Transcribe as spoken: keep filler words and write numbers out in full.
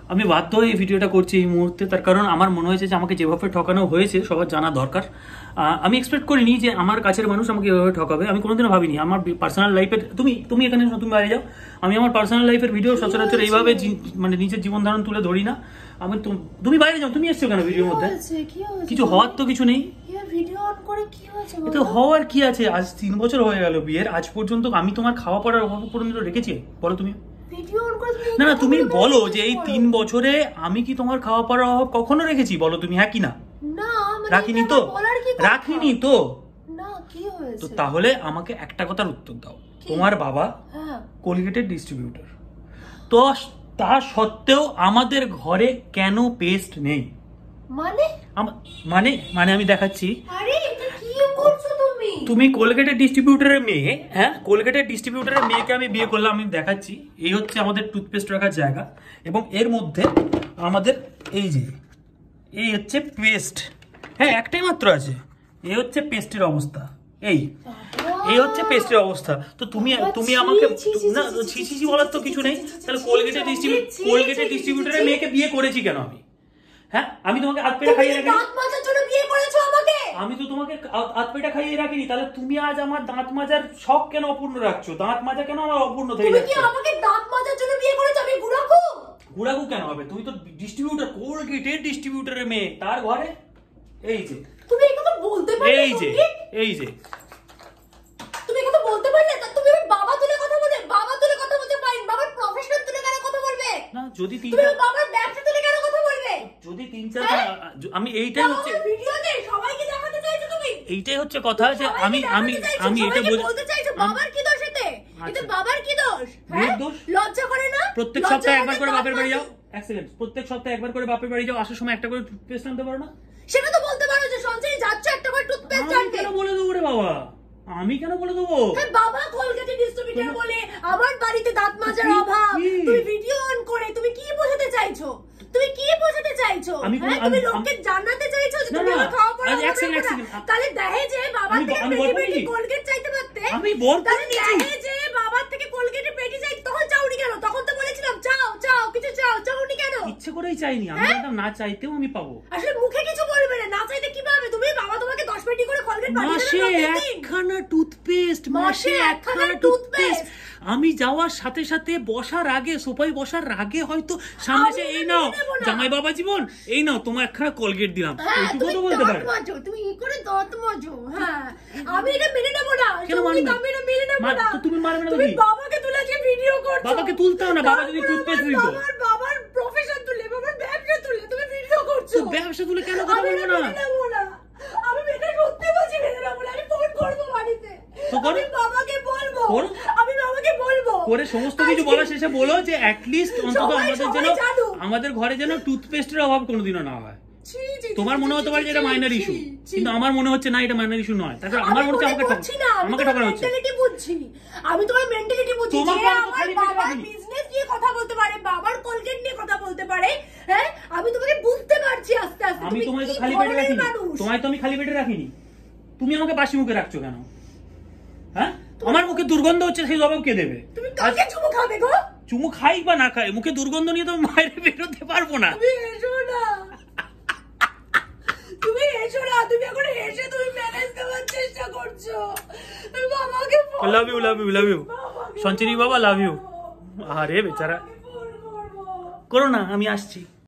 আমি বাধ্য হয়ে এই ভিডিওটা করছি এই মুহূর্তে, তার কারণ আমার মনে হয়েছে যে আমাকে যেভাবে ঠকানো হয়েছে সবার জানা দরকার। আমি এক্সপেক্ট করিনি যে আমার কাছের মানুষ আমাকে এভাবে ঠকাবে, আমি কোনোদিনও ভাবিনি। আমার পার্সোনাল লাইফের তুমি তুমি এখানে তুমি বাইরে যাও, আমি আমার পার্সোনাল লাইফের ভিডিও সচরাচর এইভাবে মানে নিজের জীবন ধারণ তুলে ধরি না। আমি তুমি বাইরে যাও, তুমি এসছো কেন ভিডিওর মধ্যে? কিছু হওয়ার তো কিছু নেই, তো হওয়ার কি আছে? আজ তিন বছর হয়ে গেল বিয়ের, আজ পর্যন্ত আমি তোমার খাওয়া পড়ার অভাব পর্যন্ত রেখেছি? বলো তুমি। না না তুমি বলো যে এই তিন বছরে আমি কি তোমার খাওয়া পড়ার অভাব কখনো রেখেছি? বলো তুমি হ্যাঁ কি না। রাখিনি তো, রাখিনি তো। তো তাহলে আমাকে একটা কথার উত্তর দাও, তোমার বাবা কোলগেটের ডিস্ট্রিবিউটর, তো তা সত্ত্বেও আমাদের ঘরে কেন পেস্ট নেই? মানে মানে মানে আমি দেখাচ্ছি। তুমি কোলগেটের ডিস্ট্রিবিউটরের মেয়ে, হ্যাঁ কোলগেটের ডিস্ট্রিবিউটরের মেয়েকে আমি বিয়ে করলাম, আমি দেখাচ্ছি। এই হচ্ছে আমাদের টুথপেস্ট রাখার জায়গা, এবং এর মধ্যে আমাদের এই যে এই হচ্ছে পেস্ট, হ্যাঁ একটাই মাত্র আছে। এই হচ্ছে পেস্টের অবস্থা, এই এই হচ্ছে পেস্টের অবস্থা। তো তুমি তুমি আমাকে না ছি ছি বলার তো কিছু নেই। তাহলে কোলগেটের ডিস্ট্রিবিউট কোলগেটের ডিস্ট্রিবিউটরের মেয়েকে বিয়ে করেছি কেন আমি? হ্যাঁ আমি তোমাকে হাত পেটা খাইয়ে রাখি, আমি তো তোমাকে হাত পেটা খাইয়ে রাখিনি। তাহলে তুমি আজ আমার দাঁত মাজার শখ কেন অপূর্ণ রাখছো? দাঁত মাজা কেন আমার অপূর্ণ থেকে যাচ্ছে? তুমি কি আমাকে দাঁত মাজার জন্য বিয়ে করেছো? আমি গুড়াকু গুড়াকু কেন হবে? তুমি তো ডিস্ট্রিবিউটর, কোলগেটের ডিস্ট্রিবিউটরের মেয়ে, তার ঘরে এই যে তুমি এই কথা বলতে পারলে? এই যে এই যে তুমি এই কথা বলতে পারলে? তুমি বাবা তুলে কথা বলে বাবা তুলে কথা বলতে পারেন, বাবার প্রফেশনাল তুলে কেন কথা বলবে? না যদি তিন তুমি বাবার ব্যবসা তুলে কেন কথা বলবে? যদি তিন চার আমি এইটাই হচ্ছে ভিডিওতে সবাইকে দেখাতে চাইছো তুমি, এইটাই হচ্ছে কথা যে আমি আমি আমি এটা বলতে চাইছো বাবার কি দোষ এতে? এতে বাবার কি দোষ? হ্যাঁ লজ্জা করে না? প্রত্যেক সপ্তাহে একবার করে বাপের বাড়ি যাও, এক সেকেন্ড, প্রত্যেক সপ্তাহে একবার করে বাপের বাড়ি যাও, আসার সময় একটা করে টুথপেস্ট আনতে পারো না? সেটা তো বলতে পারো যে সঞ্চয় যাচ্ছ একটা করে টুথপেস্ট আনতে। কেন বলে দেবো রে বাবা? আমি কেন বলে দেবো? হ্যাঁ বাবা কোলগেটের ডিস্ট্রিবিউটর বলে আমার বাড়িতে দাঁত মাজার অভাব, তুমি ভিডিও অন করে তুমি কি বোঝাতে চাইছো? তুমি কি বোঝাতে চাইছো? হ্যাঁ তুমি লোককে জানাতে চাইছো যে তুমি আমার খাওয়া পড়া না? তাহলে দহেজে বাবার থেকে পেটি পেটি কোলগেট চাইতে পারতে। আমি বলতে নিয়েছি দহেজে বাবার থেকে কোলগেটে পেটি চাই, তখন চাওনি কেন? তখন তো বলেছিলাম চাও চাও কিছু চাও, চাওনি কেন? ইচ্ছে করেই চাইনি, আমি একদম না চাইতেও আমি পাবো। আসলে মুখে কিছু বলবে না, না চাইতে কি পাবে? তুমি বাবা তোমাকে দশ পেটি করে কোলগেট পাঠিয়ে দেবে মাসে একখানা টুথপেস্ট, মাসে একখানা টুথপেস্ট। আমি যাওয়ার সাথে সাথে বসার আগে সোফায় বসার আগে হয়তো সামনে এসে এই নাও জামাই বাবা জীবন, এই নাও তোমার একখানা কোলগেট দিলাম, এইটুকু তো বলতে পারো। তুমি ই করে দাঁত মাজো, হ্যাঁ আমি এটা মেনে নেব না। কেন মানবে? আমি এটা মেনে নেব না। তো তুমি মারবে না? তুমি বাবাকে তুলে কি ভিডিও করছো? বাবাকে তুলতাও না, বাবা যদি টুথপেস্ট দিত। আমার বাবার প্রফেশন তুলে, বাবার ব্যবসা তুলে তুমি ভিডিও করছো। তো ব্যবসা তুলে কেন কথা বলবো না? আমি মেনে নেব না, আমি এটা সত্যি বলছি মেনে নেব না। আমি ফোন করব বাড়িতে, আমি বাবাকে বলবো, আমি বাবাকে বলবো করে সমস্ত কিছু বলা শেষে বলো যে অ্যাট লিস্ট অন্তত আমাদের যেন আমাদের ঘরে যেন টুথপেস্টের অভাব কোনোদিনও না হয়। তোমার মনে হতে পারে যে এটা মাইনর ইস্যু, কিন্তু আমার মনে হচ্ছে না এটা মাইনর ইস্যু নয়। তারপর আমার মনে হচ্ছে আমাকে আমাকে ঠকানো হচ্ছে। মেন্টালিটি বুঝছি আমি, তোমার মেন্টালিটি বুঝছি। যে আমার বাবা বিজনেস নিয়ে কথা বলতে পারে, বাবার কোলগেট নিয়ে কথা বলতে পারে, হ্যাঁ আমি তোমাকে বুঝতে পারছি আস্তে আস্তে। আমি তোমায় তো খালি পেটে রাখিনি, তোমায় তো আমি খালি পেটে রাখিনি, তুমি আমাকে বাসি মুখে রাখছো কেন? হ্যাঁ আমার মুখে দুর্গন্ধ হচ্ছে, সেই জবাব কে দেবে? তুমি কাকে চুমু খাবে গো? চুমু খাই বা না খাই, মুখে দুর্গন্ধ নিয়ে তো বাইরে বেরোতে পারবো না। তুমি এসো না, তুমি এসো না, তুমি এখন এসে তুমি ম্যানেজ করার চেষ্টা করছো। তুমি বাবাকে love you love you love you সঞ্চিনী বাবা লাভ ইউ। আরে বেচারা করো না, আমি আসছি।